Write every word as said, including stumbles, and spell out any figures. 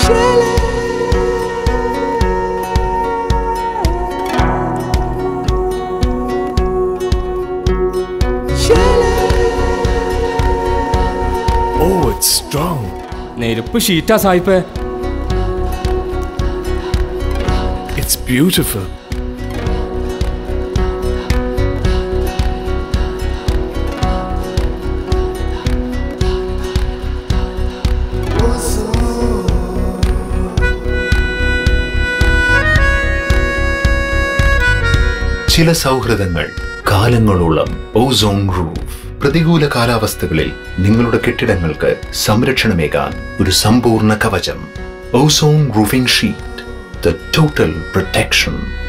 Oh, it's strong. നെരുപ്പ് ഷീറ്റാ സായിപ്പേ. It's beautiful. ചില സൗഹൃദങ്ങൾ കാലങ്ങളോളം ozone roof പ്രതികൂല കാലാവസ്ഥകളിൽ നിങ്ങളുടെ കെട്ടിടങ്ങൾക്ക് സംരക്ഷണമേകാൻ ഒരു സമ്പൂർണ്ണ കവചം. Ozone roofing sheet, the total protection.